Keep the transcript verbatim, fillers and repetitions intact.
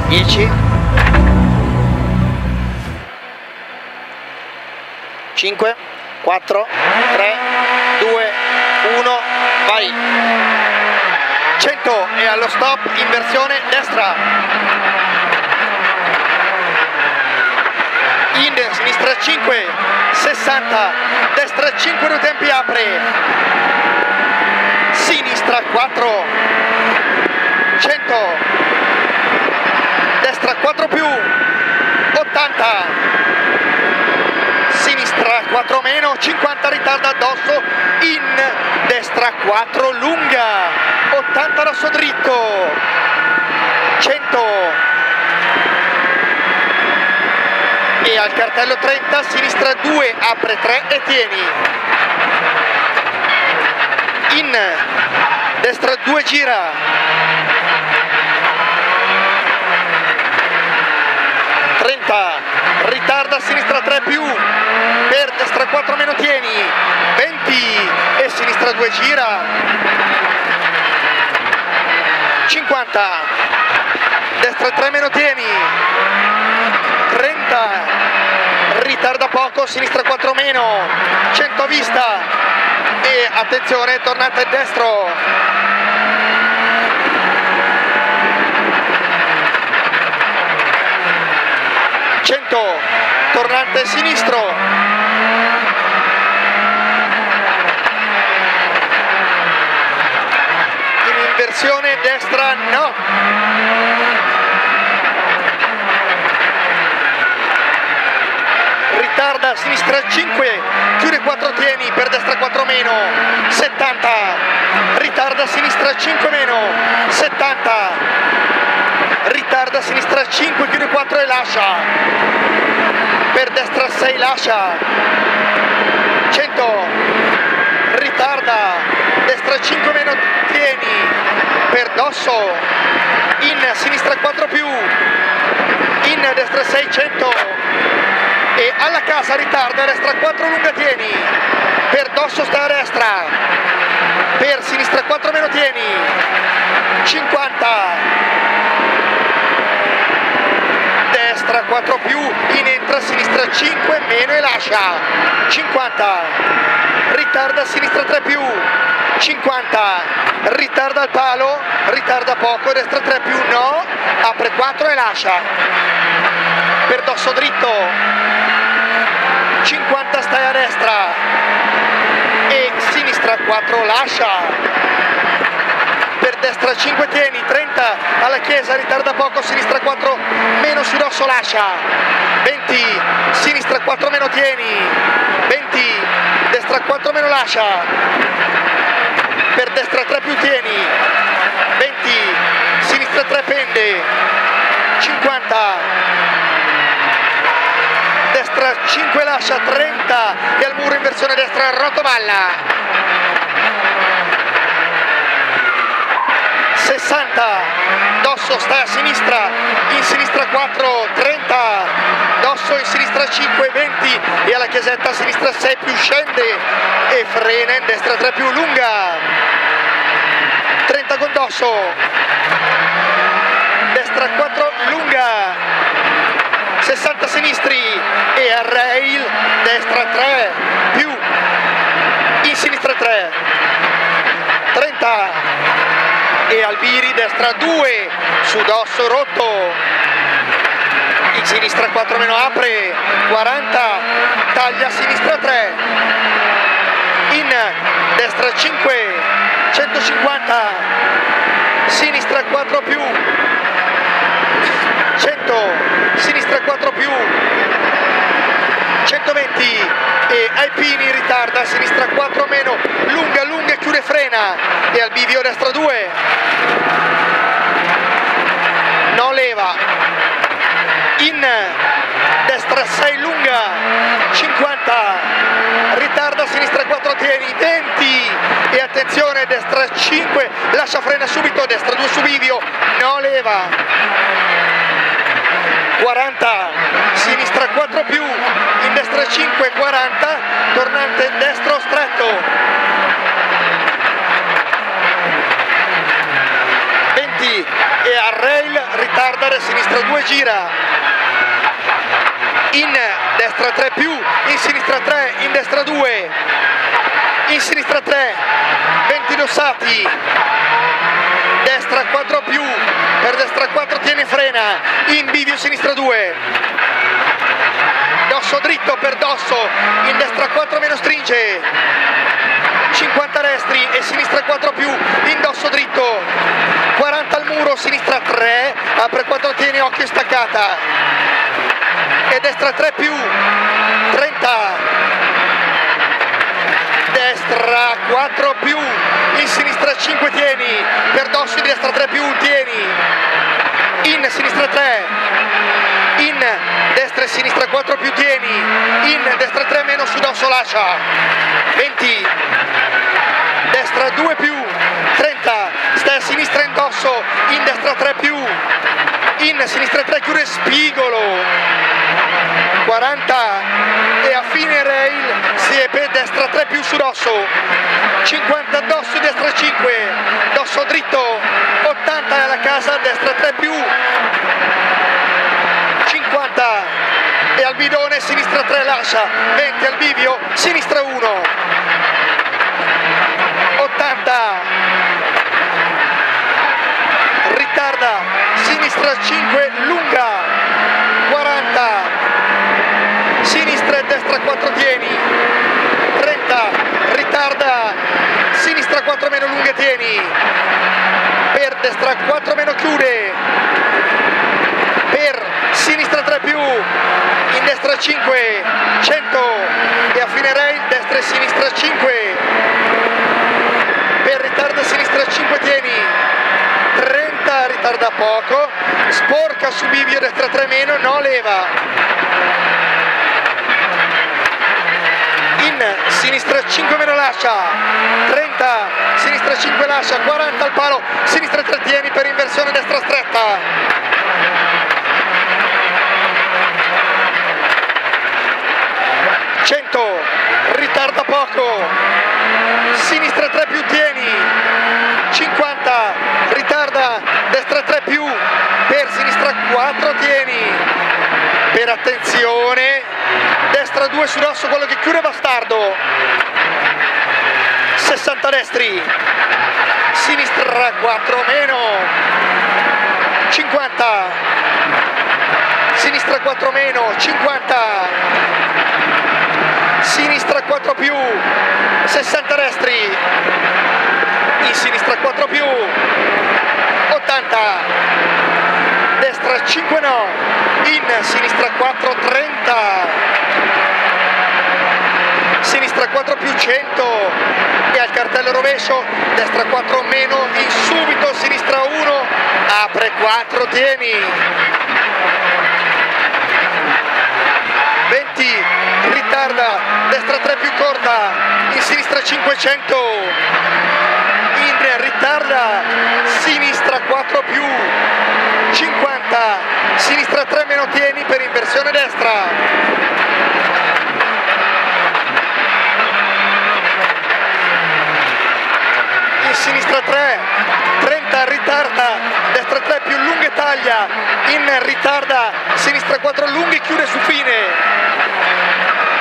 dieci, cinque, quattro, tre, due, uno, vai. cento e allo stop, inversione destra. In sinistra cinque, sessanta, destra cinque, due tempi apre. Sinistra quattro, cento, destra quattro più, ottanta, sinistra quattro meno, cinquanta, ritarda addosso, in destra quattro, lunga, ottanta rosso dritto, cento, e al cartello trenta, sinistra due, apre tre e tieni, in destra due, gira, trenta, ritarda a sinistra tre più, per destra quattro meno tieni, venti e sinistra due, gira, cinquanta, destra tre meno tieni, trenta, ritarda poco, sinistra quattro meno, cento a vista e attenzione, tornante destro, cento, tornante sinistro, in inversione destra no, ritarda sinistra cinque, chiude quattro tieni, per destra quattro meno, settanta, ritarda sinistra cinque meno, settanta, ritarda sinistra cinque, chiude quattro e lascia, per destra sei, lascia, cento, ritarda, destra cinque meno tieni, per dosso, in sinistra quattro più, in destra sei, cento, e alla casa ritarda, destra quattro lunga tieni, per dosso sta a destra, per sinistra quattro meno tieni, cinquanta, destra quattro più, in entra sinistra cinque meno e lascia, cinquanta, ritarda sinistra tre più, cinquanta, ritarda al palo, ritarda poco, destra tre più no, apre quattro e lascia, per dosso dritto, cinquanta stai a destra e sinistra quattro lascia, per destra cinque tieni, trenta alla chiesa, ritarda poco, sinistra quattro meno su dosso lascia, venti, sinistra quattro meno tieni, venti, destra quattro meno lascia, per destra tre più tieni, venti, sinistra tre pende, cinquanta, destra cinque lascia, trenta e al muro inversione destra rotoballa, sessanta, dosso sta a sinistra, in sinistra quattro, trenta, dosso in sinistra cinque, venti e alla chiesetta a sinistra sei più, scende e frena in destra tre più, lunga, trenta con dosso, destra quattro, lunga, sessanta sinistri e a rail, destra tre più, in sinistra tre, trenta e Albiri, destra due, su dosso rotto, in sinistra quattro meno apre, quaranta, taglia a sinistra tre, in destra cinque, centocinquanta, sinistra quattro più, cento, sinistra quattro più, centoventi e Alpini ritarda, sinistra quattro meno, lunga, lunga, chiude, frena e al bivio destra due, no leva, in destra sei lunga, cinquanta, ritarda, sinistra quattro tieni, venti e attenzione, destra cinque, lascia, frena subito, destra due su bivio, no leva, quaranta, sinistra quattro più, in destra cinque, quaranta, tornante in destro stretto, venti e a rail ritarda girare, sinistra due, gira, in destra tre più, in sinistra tre, in destra due, in sinistra tre, venti dossati, destra quattro più, per destra quattro tiene, frena, in bivio sinistra due, dosso dritto per dosso, in destra quattro meno stringe, cinquanta destri e sinistra quattro più, in dosso dritto, quaranta al muro, sinistra tre, apre quattro tiene, occhio staccata, e destra tre più, trenta, destra quattro più, in sinistra cinque tieni, per dosso in destra tre più, tieni, in sinistra tre, in destra e sinistra quattro più, tieni, in destra tre meno su dosso lascia, venti, destra due più, trenta, stai a sinistra in dosso, in destra tre più, in sinistra tre chiude spigolo, quaranta, e a fine rail siepe, destra tre più su dosso, cinquanta dosso, destra cinque, dosso dritto, ottanta è alla casa, destra tre più, cinquanta e al bidone, sinistra tre lascia, venti al bivio, sinistra uno, ottanta, ritarda, sinistra cinque, lunga, quaranta, sinistra e destra quattro tieni, trenta, ritarda, sinistra quattro meno lunghe tieni, per destra quattro meno chiude, per sinistra tre più, in destra cinque, cento, e a fine rail destra e sinistra cinque, per ritarda sinistra cinque tieni, trenta, ritarda poco, sporca su bivio, destra tre meno, no leva, in sinistra cinque meno lascia, trenta, sinistra cinque lascia, quaranta al palo, sinistra tre tieni per inversione, destra stretta, cento, ritarda poco, sinistra tre più tieni, cinquanta, ritarda, destra tre più, per sinistra quattro tieni, per attenzione, destra due su dosso, quello che chiude bastardo, sessanta destri, sinistra quattro meno, cinquanta, sinistra quattro meno, cinquanta, sinistra quattro più, sessanta destri, in sinistra quattro più, ottanta, destra cinque no, in sinistra quattro, trenta, sinistra quattro più, cento, e al cartello rovescio, destra quattro meno, in subito, sinistra uno, apre quattro, tieni, venti, ritarda, destra tre più corta, in sinistra cinquecento, in ritarda, sinistra quattro più, cinquanta, sinistra tre meno tieni per inversione destra, in sinistra tre, trenta, ritarda, destra tre più, lunghe taglia, in ritarda, sinistra quattro lunghe, chiude su fine,